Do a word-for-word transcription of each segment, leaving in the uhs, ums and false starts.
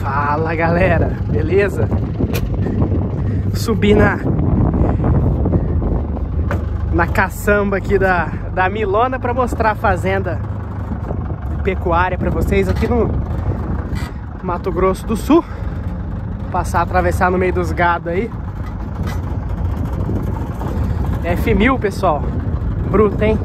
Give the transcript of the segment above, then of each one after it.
Fala galera, beleza? Subi na na caçamba aqui da, da Milona para mostrar a fazenda de pecuária para vocês aqui no Mato Grosso do Sul. Passar, atravessar no meio dos gados aí. F mil, pessoal. Bruto, hein?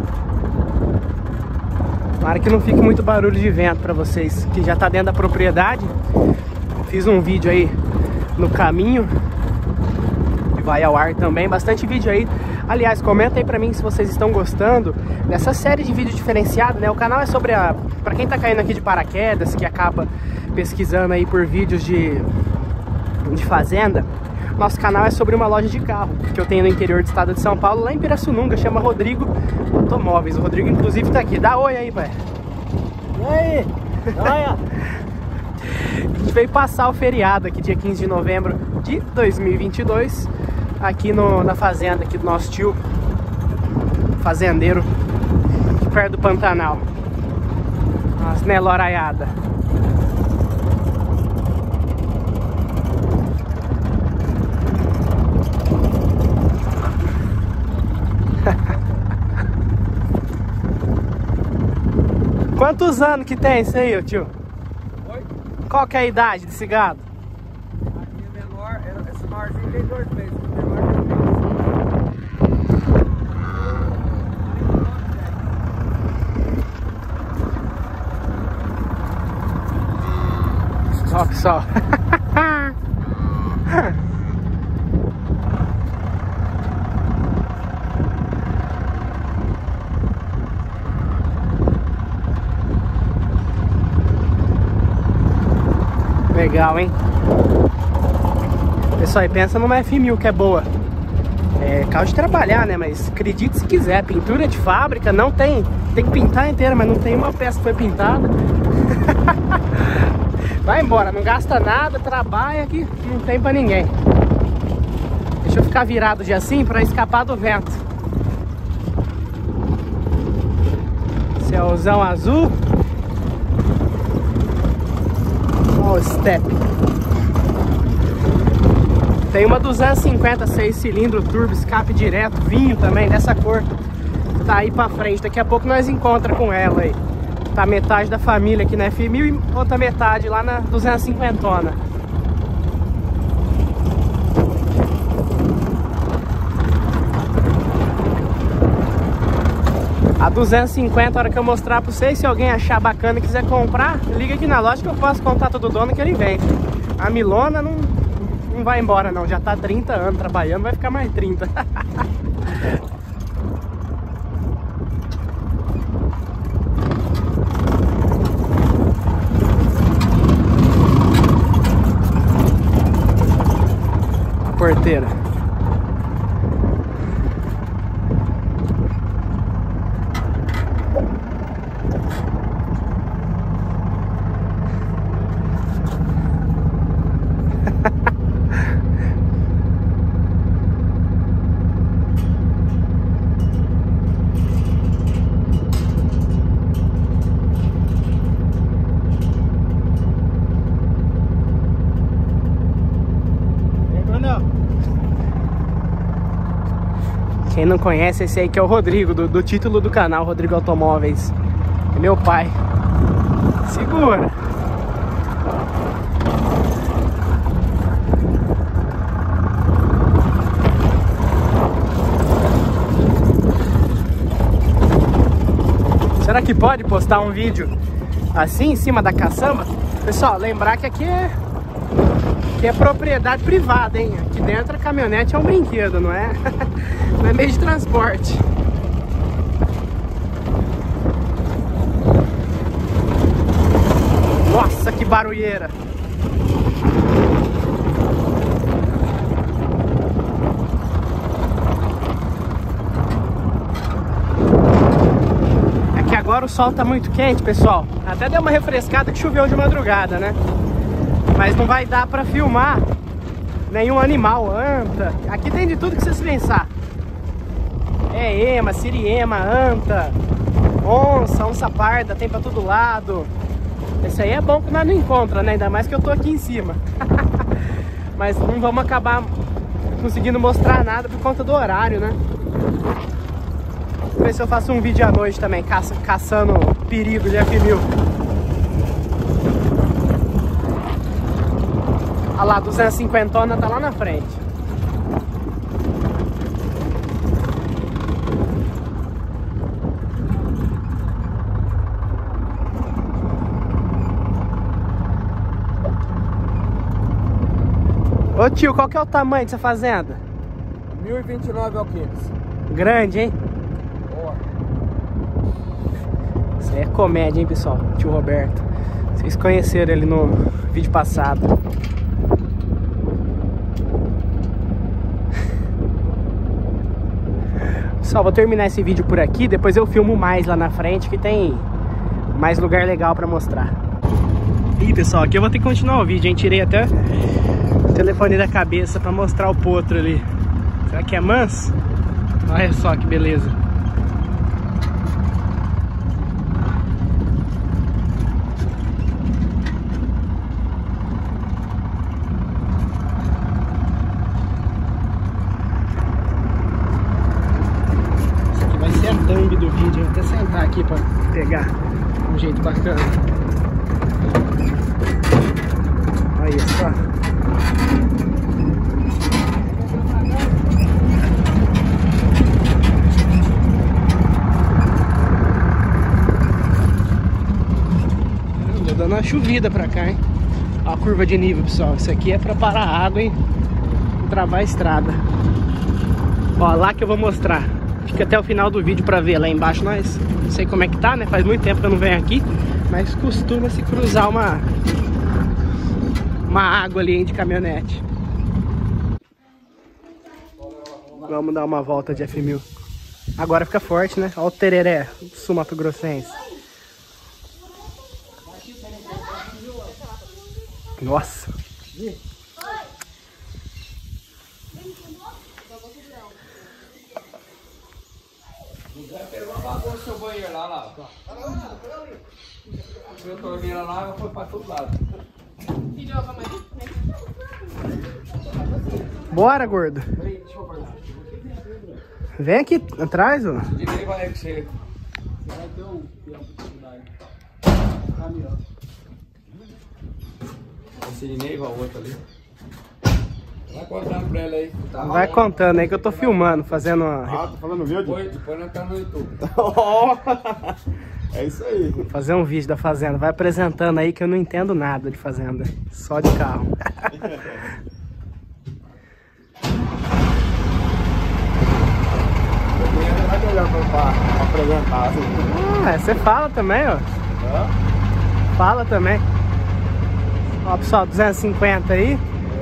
Tomara que não fique muito barulho de vento para vocês, que já tá dentro da propriedade. Fiz um vídeo aí no caminho e vai ao ar também, bastante vídeo aí. Aliás, comenta aí pra mim se vocês estão gostando dessa série de vídeo diferenciado, né? O canal é sobre a... Pra quem tá caindo aqui de paraquedas, que acaba pesquisando aí por vídeos de, de fazenda, nosso canal é sobre uma loja de carro que eu tenho no interior do estado de São Paulo, lá em Pirassununga, chama Rodrigo Automóveis. O Rodrigo inclusive tá aqui. Dá oi aí, pai. E aí? Olha. A gente veio passar o feriado aqui, dia quinze de novembro de dois mil e vinte e dois, aqui no, na fazenda aqui do nosso tio fazendeiro, perto do Pantanal. Nossa, né, loraiada. Quantos anos que tem isso aí, tio? Oi? Qual que é a idade desse gado? Aqui é menor, esse maiorzinho tem dois meses, o menor tem meses. Ó, pessoal. Legal, hein? Pessoal, aí pensa numa F mil que é boa. É carro de trabalhar, né? Mas acredite se quiser, pintura de fábrica não tem. Tem que pintar inteira, mas não tem uma peça que foi pintada. Vai embora, não gasta nada, trabalha que não tem pra ninguém. Deixa eu ficar virado de assim pra escapar do vento. Céuzão azul. Olha o step. Tem uma duzentos e cinquenta, seis cilindros, turbo, escape direto, vinho também, dessa cor. Tá aí pra frente, daqui a pouco nós encontramos com ela aí. Tá metade da família aqui na F mil e outra metade lá na duzentos e cinquenta. A duzentos e cinquenta, a hora que eu mostrar pra vocês, se alguém achar bacana e quiser comprar, liga aqui na loja que eu passo contato do dono que ele vende. A Milona não, não vai embora não, já tá trinta anos trabalhando, vai ficar mais trinta. A porteira. Quem não conhece, esse aí que é o Rodrigo, do, do título do canal, Rodrigo Automóveis. É meu pai. Segura. Será que pode postar um vídeo assim em cima da caçamba? Pessoal, lembrar que aqui é, que é propriedade privada, hein? Aqui dentro a caminhonete é um brinquedo, não é? Não é meio de transporte. Nossa, que barulheira! É que agora o sol tá muito quente, pessoal. Até deu uma refrescada que choveu de madrugada, né? Mas não vai dar pra filmar nenhum animal, anta. Aqui tem de tudo que vocês pensar. É ema, siriema, anta, onça, onça parda, tem pra todo lado. Esse aí é bom que nós não encontramos, né? Ainda mais que eu tô aqui em cima. Mas não vamos acabar conseguindo mostrar nada por conta do horário, né? Vou ver se eu faço um vídeo à noite também, caça, caçando perigo de F mil. Olha lá, duzentos e cinquenta tá lá na frente. Ô tio, qual que é o tamanho dessa fazenda? mil e vinte e nove alqueires. Grande, hein? Boa. Isso aí é comédia, hein, pessoal? Tio Roberto. Vocês conheceram ele no vídeo passado. Pessoal, vou terminar esse vídeo por aqui. Depois eu filmo mais lá na frente, que tem mais lugar legal pra mostrar. Ih, pessoal, aqui eu vou ter que continuar o vídeo, hein? Tirei até o telefone da cabeça pra mostrar o potro ali. Será que é manso? Olha só que beleza. Isso aqui vai ser a thumb do vídeo. Vou até sentar aqui pra pegar um jeito bacana. Olha só. Tô dando uma chovida pra cá, hein? Ó a curva de nível, pessoal. Isso aqui é pra parar a água e travar a estrada. Ó, lá que eu vou mostrar. Fica até o final do vídeo pra ver. Lá embaixo nós, não sei como é que tá, né? Faz muito tempo que eu não venho aqui, mas costuma se cruzar uma uma água ali, hein, de caminhonete. Vamos dar uma volta de F mil. Agora fica forte, né? Olha o tereré, sul Mato Grossense. Nossa. Pegou uma bagunça no seu banheiro lá, lá. Eu tô vendo lá, água foi pra todo lado. Bora, gordo. Vem aqui atrás, ó. Direi vai aí que você. Você vai ter um tempo de cidade. Caminhão. Esse Neiva, o outro ali. Vai contando pra ele aí. Tá Vai contando aí que eu tô filmando, fazendo uma... Ah, tô falando vídeo? Depois, depois nós tá no YouTube. É isso aí. fazer um vídeo da fazenda. Vai apresentando aí que eu não entendo nada de fazenda. Só de carro. Vai melhor pra apresentar assim. Ah, você fala também, ó. Hã? Fala também. Ó, pessoal, duzentos e cinquenta aí.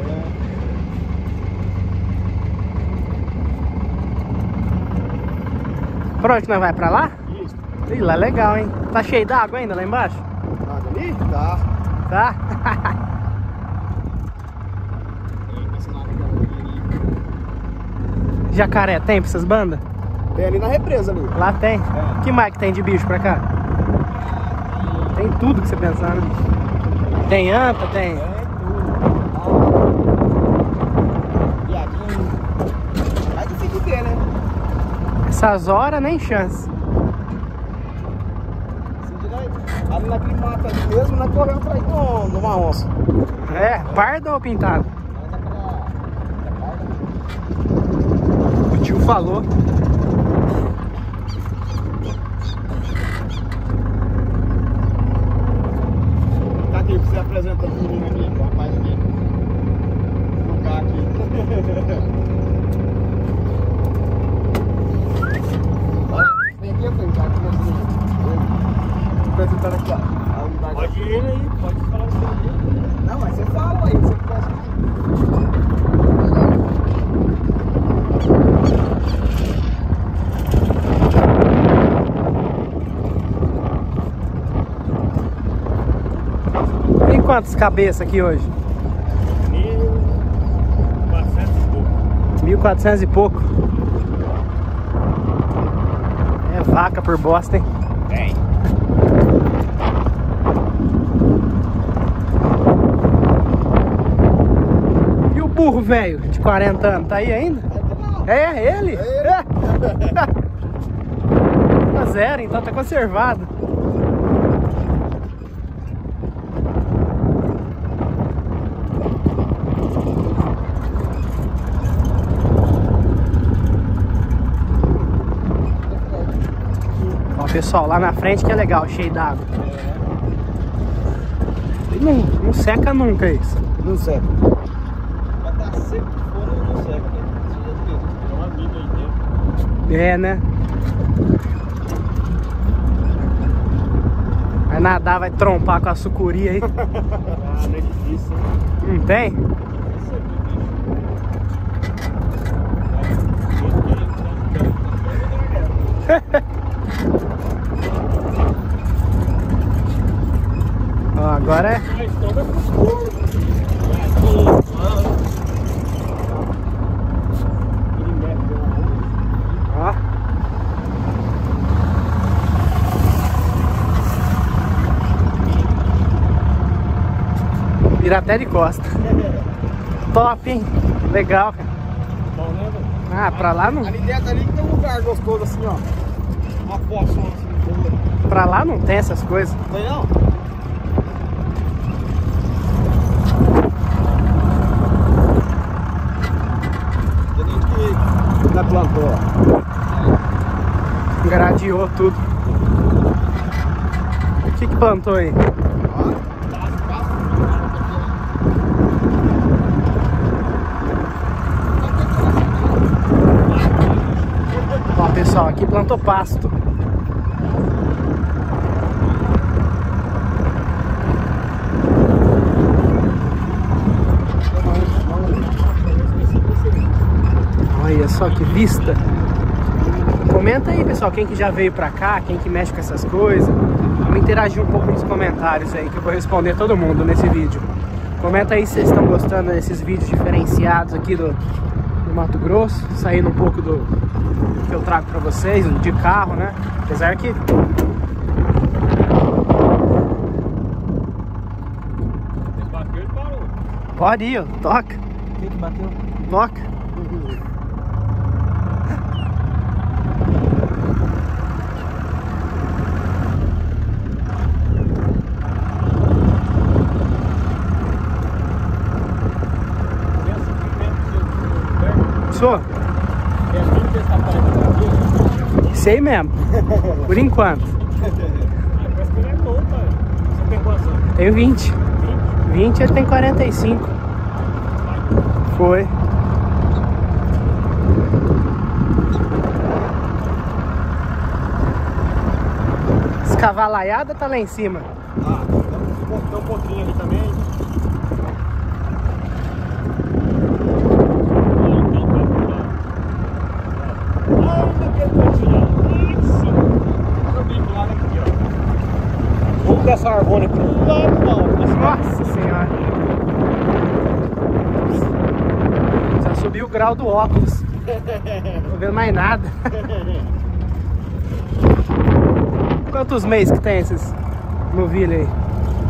Por onde nós vai? Pra lá? Isso. Ih, lá é legal, hein? Tá cheio d'água ainda lá embaixo? Nada ali? Tá. Tá? Jacaré tem pra essas bandas? Tem ali na represa ali. Lá tem. É. Que mais que tem de bicho pra cá? Tem tudo que você pensar, né? Tem anta, tem... É tudo. Viadinho. Aí difícil de ver, né? Essas horas nem chance. Ali naquele mato ali mesmo, nós corremos atrás de um- de uma onça. É, pardo ou pintado? O tio falou. Tá aqui, você apresentando o menino aqui, o rapaz aqui. Vou ficar aqui. Vem aqui, eu cara, apresentando aqui, ó. Pode ir aí, pode falar o seu dia. Não, mas você fala aí, você conhece aqui. Tem quantas cabeças aqui hoje? mil e quatrocentos e pouco. mil e quatrocentos e pouco. É vaca por bosta, hein? Tem. burro velho de quarenta anos, tá aí ainda? É, ele? É. Tá zero, então tá conservado. Ó, pessoal, lá na frente que é legal, cheio d'água. Não, não seca nunca isso. Não seca. Vai estar seco de fora e não seca. É uma mina aí dentro. É, né? Vai nadar, vai trompar com a sucuri aí. Ah, não é difícil, né? Não tem? Ó, agora é. Ó. Vira até de costa. Top, hein? Legal, cara. Bom, né, velho? Ah, pra lá não. Ali dentro ali que tem um lugar gostoso assim, ó. Uma poça assim. Pra lá não tem essas coisas. Tem não? Tem que já plantou, ó. Gradeou tudo. O que que plantou aí? Ó, pessoal, aqui plantou pasto. Olha só que vista. Comenta aí, pessoal, quem que já veio pra cá, quem que mexe com essas coisas. Vamos interagir um pouco nos comentários aí, que eu vou responder todo mundo nesse vídeo. Comenta aí se vocês estão gostando desses vídeos diferenciados aqui do, do Mato Grosso, saindo um pouco do, do que eu trago pra vocês, de carro, né? Apesar que... Bateu e parou. Pode ir, ó, toca. Quem que bateu? Toca. Sou? Sei mesmo. Por enquanto. Parece que ele é novo, cara. Você tem quantos anos? Tenho vinte. vinte, ele tem quarenta e cinco. Foi. Escavalaiada tá lá em cima. Ah, tem um pouquinho ali também. Vamos dessa árvore aqui. Nossa senhora. Já subiu o grau do óculos. Não tô vendo mais nada. Quantos meses que tem esses novilhos aí?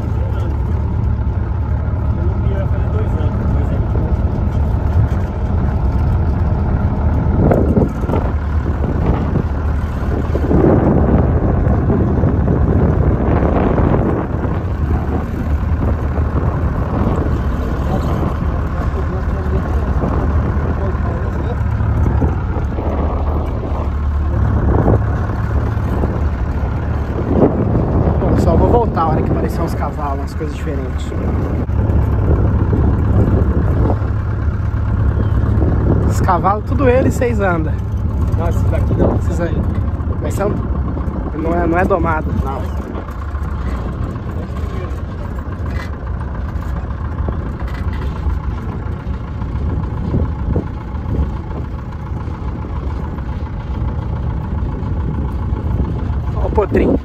Vai fazer dois anos. A hora que aparecer uns cavalos, umas coisas diferentes. Os cavalos, tudo eles, vocês andam. Não, esse daqui não. Esses aí. Mas são, não, é, não é domado. Não. Olha o potrinho.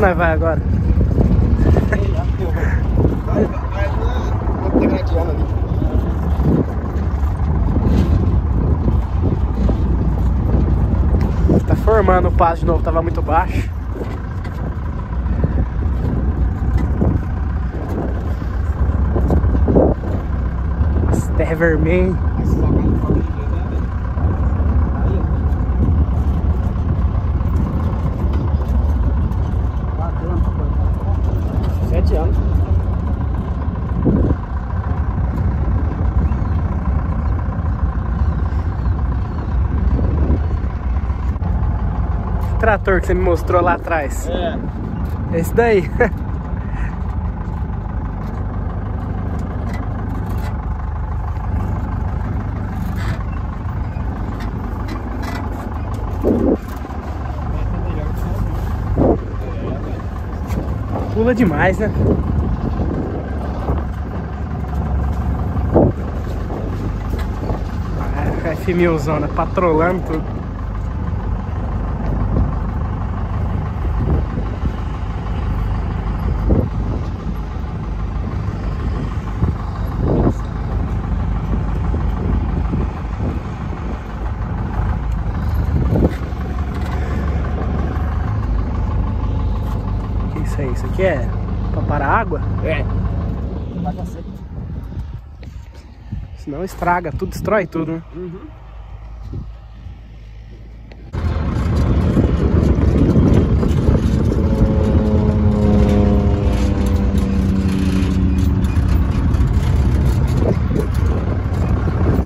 nós vai agora? Vai, vai na Monte Gradiano ali. Tá formando o passo de novo, tava muito baixo. As terra vermelha. Sete anos. Esse trator que você me mostrou lá atrás. É. Esse daí. Pula demais, né? Ah, F mil zona, patrolando tudo. Que isso aí? Isso aqui é pra parar água? É. Vai pra seco. Senão estraga tudo, destrói tudo, né? Uhum.